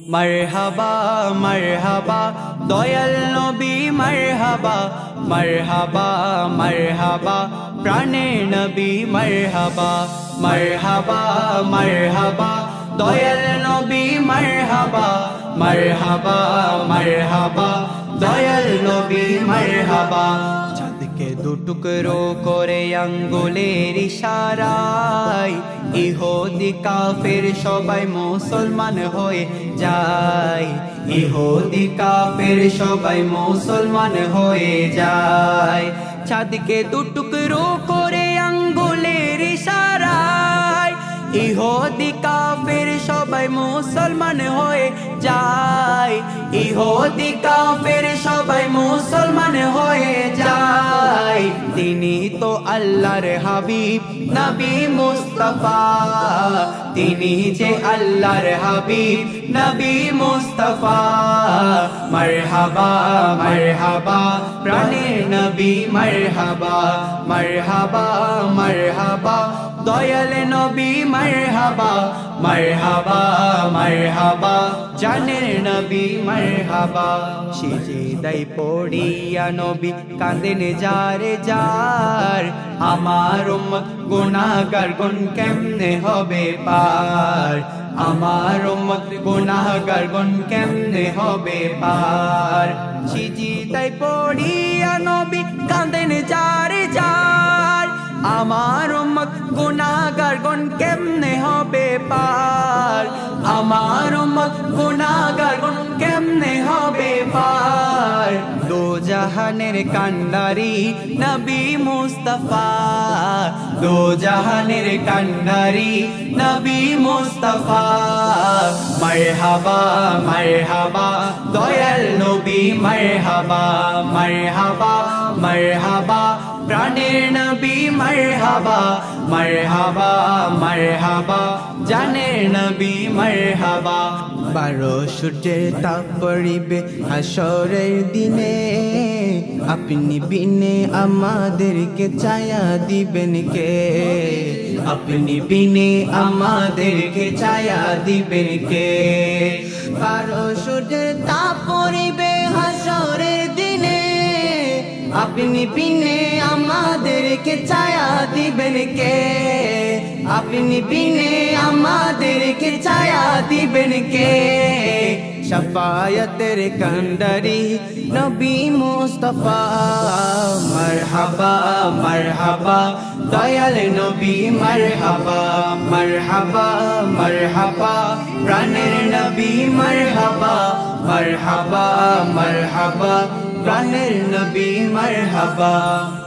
মারহাবা মারহাবা দয়াল নবী মারহাবা মারহাবা মারহাবা প্রাণের নবী মারহাবা মারহাবা মারহাবা দয়াল নবী মারহাবা মারহাবা মারহাবা দয়াল নবী মারহাবা চাঁদকে দুটুকরো করে আঙ্গুলের ইশারায় ইহুদি কাফের সবাই মুসলমান হয়ে যায় ইহুদি কাফের সবাই মুসলমান হয়ে যায় চাঁদকে দুটুকরো করে আঙ্গুলের ইশারায় ইহুদি কাফের সবাই মুসলমান হয়ে যায় ইহুদি কাফের সবাই মুসলমান হয়ে যায় তিনি তো আল্লাহর হাবিব নবী মুস্তাফা তিনি যে আল্লাহর হাবিব নবী মুস্তাফা মারহাবা মারহাবা প্রাণের নবী মারহাবা মারহাবা মারহাবা দয়াল নবী মারহাবা মারহাবা মারহাবা জানের নবী মারহাবা সিজদায় পড়িয়া নবী কাঁদেন যারে যার আমার উম্মত গুনাহগার গুণ কেমনে হবে পার আমার উম্মত গুনাহগার গুণ কেমনে হবে পার সিজদায় পড়িয়া নবী কাঁদেন যারে যার আমার উম্মত গুনাহগার গুণ কেমনে হবে পার আমার উম্মত গুনাহগার গুণ কেমনে হবে পার দো জাহানের কান্ডারি নবী মুস্তাফা দো জাহানের কান্ডারি নবী মুস্তাফা মারহাবা মারহাবা দয়াল নবী মারহাবা মারহাবা মারহাবা প্রাণের নবী মারহাবা মারহাবা মারহাবা জানের নবী মারহাবা 12 সূর্যের তাপ পড়িবে হাসরের দিনে আপনি বিনে আমাদেরকে ছায়া দিবেন কে আপনি বিনে আমাদেরকে ছায়া দিবেন কে 12 সূর্যের তাপ পড়িবে হাসরের দিনে আপনি বিনে আমাদেরকে ছায়া দিবেন কে আপনি বিনে আমাদেরকে ছায়া দিবেন কে শাফায়াতের কান্ডারি নবী মুস্তাফা মারহাবা মারহাবা দয়াল নবী মারহাবা মারহাবা মারহাবা প্রাণের নবী মারহাবা মারহাবা মারহাবা প্রাণের নবী মারহাবা